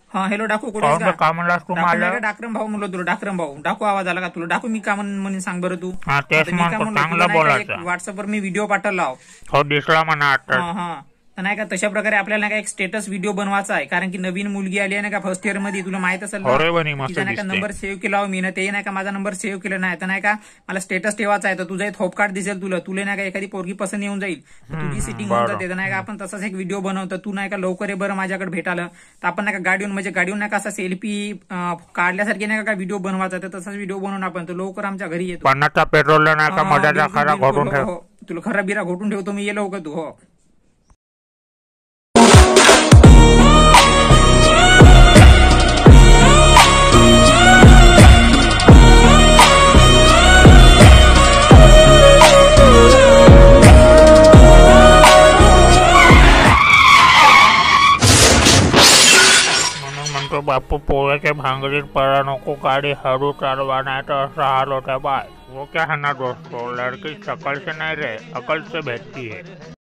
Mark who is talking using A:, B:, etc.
A: हा हॅलो डाकू कुठे आहेस का?
B: का म्हणलास तू
A: डाकू
B: मला?
A: नाही का डाक्रम भाऊ म्हणलो तुला डाक्रम भाऊ डाकू आवाज आला का तुला? डाकू मी का म्हणून सांग बरं तू.
B: हा तेच
A: आता मी का
B: म्हणतो,
A: म्हणलो
B: चांगलं
A: तुला नाही का
B: बोलायचं.
A: एक व्हॉट्सअपवर मी व्हिडिओ पाठवला आहो.
B: हो दिसला म्हणा आता.
A: हा हा तर नाही का तशा प्रकारे आपल्याला नाही का एक स्टेटस व्हिडिओ बनवायचा आहे, कारण की नवीन मुलगी आली आहे ना का फर्स्ट इयर मध्ये, तुला माहित असेल ना.
B: अरे बनी मस्त
A: तिचा नाही का
B: दिसते.
A: नंबर सेव्ह केला हो मी ना, ते नाही का माझा नंबर सेव्ह केला नाही तर नाही का मला स्टेटस ठेवायचा आहे. तर तुझा एक होप कार्ड दिसेल तुला नाही का एखादी पोरगी पसंत येऊन जाईल, तर तुझी सिटिंग होऊन जाते. तर नाही का आपण तसाच एक व्हिडिओ बनवतो. तू नाही का लवकर बरं माझ्याकडे भेटायला, तर आपण नाही का गाडीवर म्हणजे गाडीवर नाही का असा सेल्फी काढल्यासारखी नाही का व्हिडिओ बनवायचा. तर तसाच व्हिडिओ बनवून आपण तो लवकर आमच्या घरी येतो.
B: 50चा पेट्रोल नाही का मजाचा खरा घोटून ठेव.
A: तुला खरा बिरा घोटून ठेवतो मी, ये लवकर तू. हो
B: म्हणतो बापू पोळ्याच्या भांगडीत पडा नको, गाडी हळू चालवा नाही तर असं हाल होता बाय. वो क्या है ना दोस्तों, लड़की शकल से नहीं रे अकल से भेटती है.